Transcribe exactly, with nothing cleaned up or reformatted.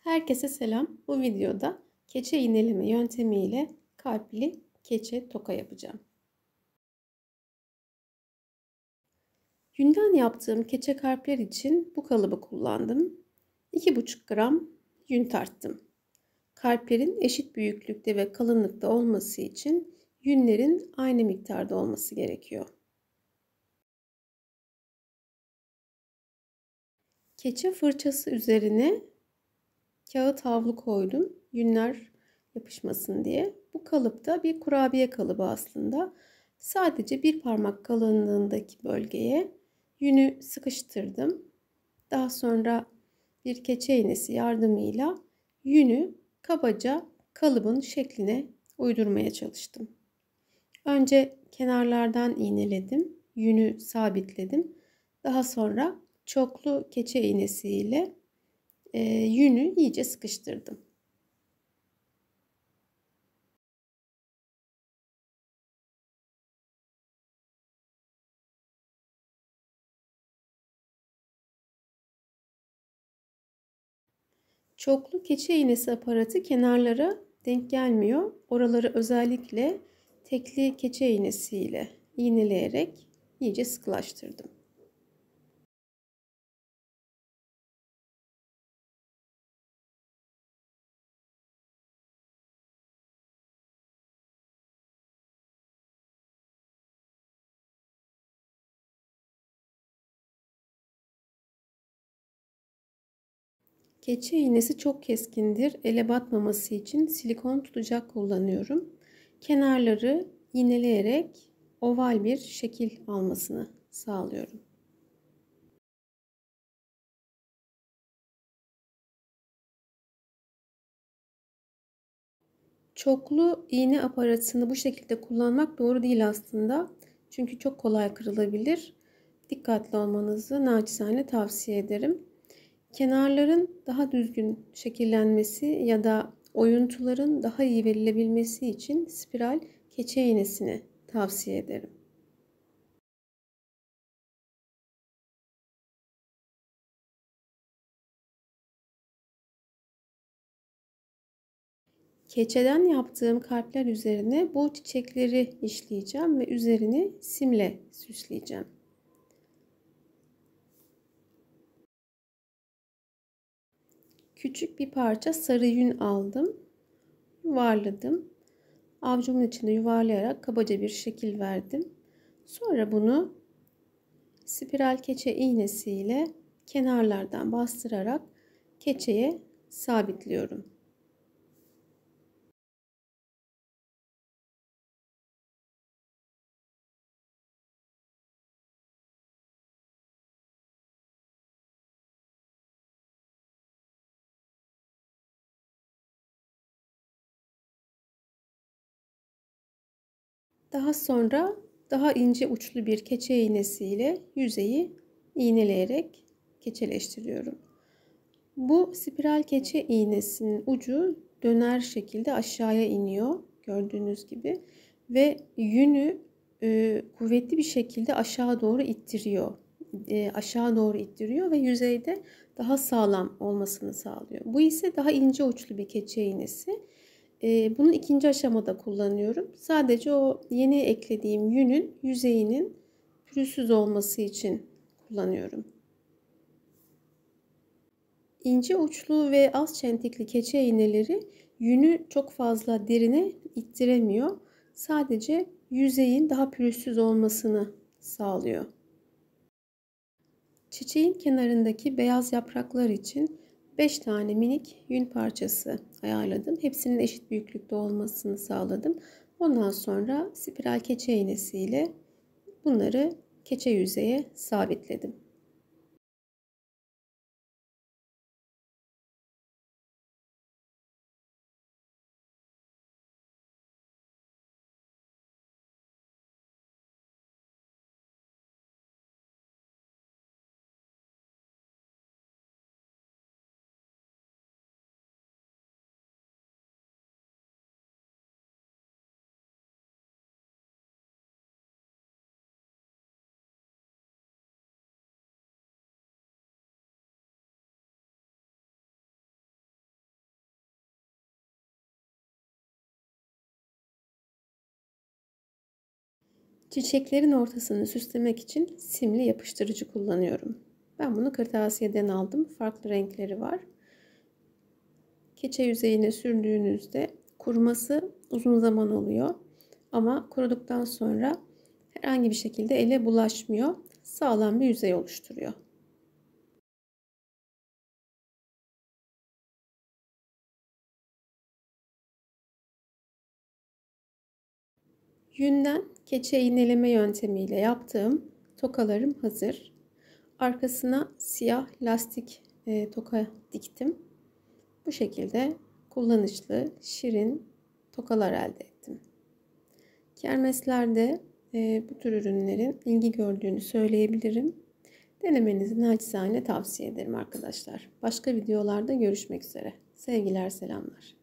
Herkese selam. Bu videoda keçe iğneleme yöntemiyle kalpli keçe toka yapacağım. Yünden yaptığım keçe kalpler için bu kalıbı kullandım. iki buçuk gram yün tarttım. Kalplerin eşit büyüklükte ve kalınlıkta olması için yünlerin aynı miktarda olması gerekiyor. Keçe fırçası üzerine kağıt havlu koydum. Yünler yapışmasın diye. Bu kalıp da bir kurabiye kalıbı aslında. Sadece bir parmak kalınlığındaki bölgeye yünü sıkıştırdım. Daha sonra bir keçe iğnesi yardımıyla yünü kabaca kalıbın şekline uydurmaya çalıştım. Önce kenarlardan iğneledim. Yünü sabitledim. Daha sonra çoklu keçe iğnesi ile e, yünü iyice sıkıştırdım. Çoklu keçe iğnesi aparatı kenarlara denk gelmiyor. Oraları özellikle tekli keçe iğnesiyle iğneleyerek iyice sıkılaştırdım. Keçe iğnesi çok keskindir. Ele batmaması için silikon tutacak kullanıyorum. Kenarları iğneleyerek oval bir şekil almasını sağlıyorum. Çoklu iğne aparatını bu şekilde kullanmak doğru değil aslında. Çünkü çok kolay kırılabilir. Dikkatli olmanızı naçizane tavsiye ederim. Kenarların daha düzgün şekillenmesi ya da oyuntuların daha iyi verilebilmesi için spiral keçe iğnesini tavsiye ederim. Keçeden yaptığım kalpler üzerine bu çiçekleri işleyeceğim ve üzerini simle süsleyeceğim. Küçük bir parça sarı yün aldım. Yuvarladım. Avucumun içinde yuvarlayarak kabaca bir şekil verdim. Sonra bunu spiral keçe iğnesiyle kenarlardan bastırarak keçeye sabitliyorum. Daha sonra daha ince uçlu bir keçe iğnesiyle yüzeyi iğneleyerek keçeleştiriyorum. Bu spiral keçe iğnesinin ucu döner şekilde aşağıya iniyor gördüğünüz gibi ve yünü e, kuvvetli bir şekilde aşağı doğru ittiriyor. E, aşağı doğru ittiriyor ve yüzeyde daha sağlam olmasını sağlıyor. Bu ise daha ince uçlu bir keçe iğnesi. E, bunu ikinci aşamada kullanıyorum. Sadece o yeni eklediğim yünün yüzeyinin pürüzsüz olması için kullanıyorum. İnce uçlu ve az çentikli keçe iğneleri yünü çok fazla derine ittiremiyor. Sadece yüzeyin daha pürüzsüz olmasını sağlıyor. Çiçeğin kenarındaki beyaz yapraklar için beş tane minik yün parçası ayarladım. Hepsinin eşit büyüklükte olmasını sağladım. Ondan sonra spiral keçe iğnesiyle bunları keçe yüzeye sabitledim. Çiçeklerin ortasını süslemek için simli yapıştırıcı kullanıyorum. Ben bunu kırtasiyeden aldım. Farklı renkleri var. Keçe yüzeyine sürdüğünüzde kuruması uzun zaman oluyor. Ama kuruduktan sonra herhangi bir şekilde ele bulaşmıyor. Sağlam bir yüzey oluşturuyor. Yünden keçe iğneleme yöntemiyle yaptığım tokalarım hazır. Arkasına siyah lastik e, toka diktim. Bu şekilde kullanışlı, şirin tokalar elde ettim. Kermeslerde e, bu tür ürünlerin ilgi gördüğünü söyleyebilirim. Denemenizi naçizane tavsiye ederim arkadaşlar. Başka videolarda görüşmek üzere. Sevgiler, selamlar.